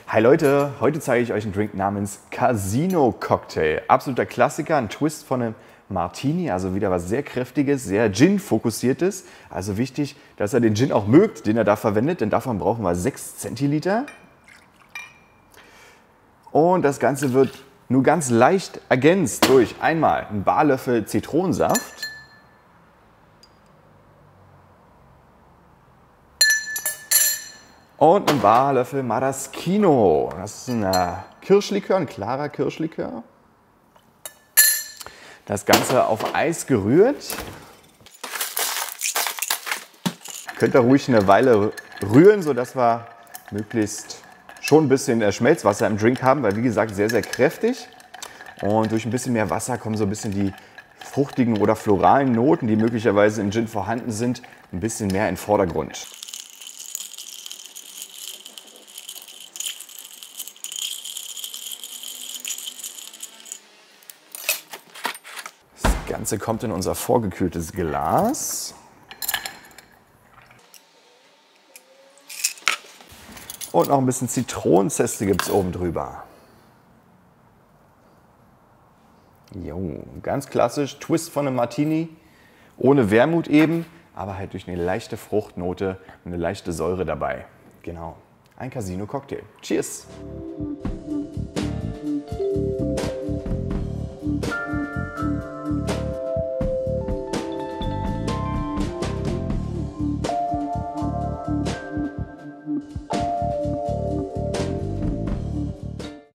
Hi Leute, heute zeige ich euch einen Drink namens Casino Cocktail. Absoluter Klassiker, ein Twist von einem Martini, also wieder was sehr Kräftiges, sehr Gin-fokussiertes. Also wichtig, dass ihr den Gin auch mögt, den ihr da verwendet, denn davon brauchen wir 6 Zentiliter. Und das Ganze wird nur ganz leicht ergänzt durch einmal einen Barlöffel Zitronensaft, und einen Barlöffel Maraschino. Das ist ein Kirschlikör, ein klarer Kirschlikör. Das Ganze auf Eis gerührt. Könnt ihr ruhig eine Weile rühren, sodass wir möglichst schon ein bisschen Schmelzwasser im Drink haben, weil wie gesagt sehr, sehr kräftig. Und durch ein bisschen mehr Wasser kommen so ein bisschen die fruchtigen oder floralen Noten, die möglicherweise im Gin vorhanden sind, ein bisschen mehr in den Vordergrund. Das Ganze kommt in unser vorgekühltes Glas. Und noch ein bisschen Zitronenzeste gibt es oben drüber. Jo, ganz klassisch, Twist von einem Martini, ohne Wermut eben, aber halt durch eine leichte Fruchtnote und eine leichte Säure dabei. Genau, ein Casino Cocktail. Cheers!